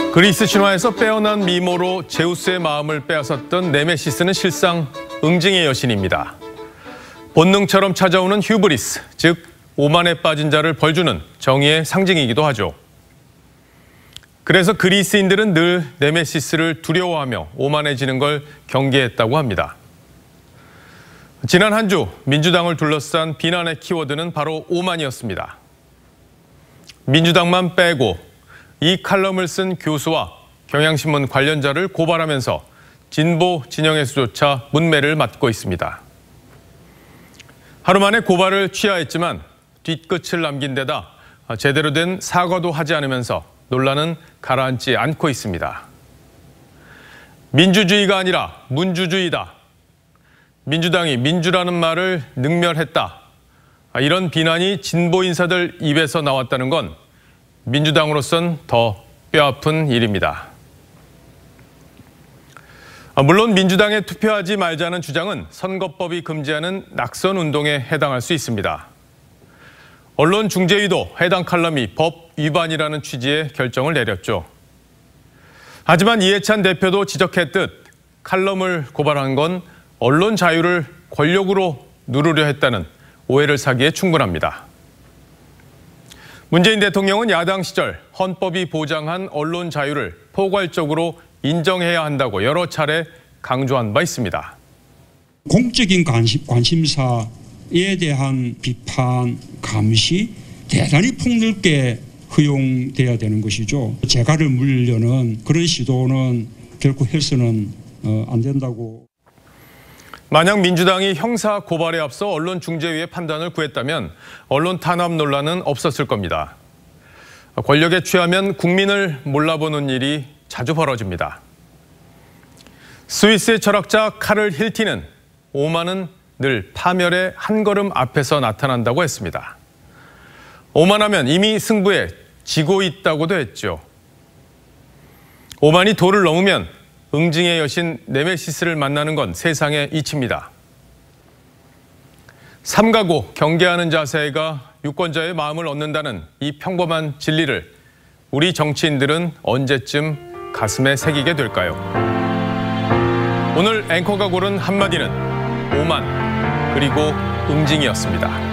그리스 신화에서 빼어난 미모로 제우스의 마음을 빼앗았던 네메시스는 실상 응징의 여신입니다. 본능처럼 찾아오는 휴브리스, 즉 오만에 빠진 자를 벌주는 정의의 상징이기도 하죠. 그래서 그리스인들은 늘 네메시스를 두려워하며 오만해지는 걸 경계했다고 합니다. 지난 한 주 민주당을 둘러싼 비난의 키워드는 바로 오만이었습니다. 민주당만 빼고 이 칼럼을 쓴 교수와 경향신문 관련자를 고발하면서 진보 진영에서조차 문매를 맞고 있습니다. 하루 만에 고발을 취하했지만 뒤끝을 남긴 데다 제대로 된 사과도 하지 않으면서 논란은 가라앉지 않고 있습니다. 민주주의가 아니라 문주주의다. 민주당이 민주라는 말을 능멸했다. 이런 비난이 진보 인사들 입에서 나왔다는 건 민주당으로선 더 뼈아픈 일입니다. 물론 민주당에 투표하지 말자는 주장은 선거법이 금지하는 낙선 운동에 해당할 수 있습니다. 언론중재위도 해당 칼럼이 법 위반이라는 취지의 결정을 내렸죠. 하지만 이해찬 대표도 지적했듯 칼럼을 고발한 건 언론 자유를 권력으로 누르려 했다는 오해를 사기에 충분합니다. 문재인 대통령은 야당 시절 헌법이 보장한 언론 자유를 포괄적으로 인정해야 한다고 여러 차례 강조한 바 있습니다. 공적인 관심사에 대한 비판, 감시 대단히 폭넓게 허용돼야 되는 것이죠. 재갈을 물려는 그런 시도는 결코 해서는 안 된다고. 만약 민주당이 형사 고발에 앞서 언론중재위의 판단을 구했다면 언론 탄압 논란은 없었을 겁니다. 권력에 취하면 국민을 몰라보는 일이 자주 벌어집니다. 스위스의 철학자 카를 힐티는 오만은 늘 파멸의 한 걸음 앞에서 나타난다고 했습니다. 오만하면 이미 승부에 지고 있다고도 했죠. 오만이 도를 넘으면 응징의 여신 네메시스를 만나는 건 세상의 이치입니다. 삼가고 경계하는 자세가 유권자의 마음을 얻는다는 이 평범한 진리를 우리 정치인들은 언제쯤 가슴에 새기게 될까요? 오늘 앵커가 고른 한마디는 오만 그리고 응징이었습니다.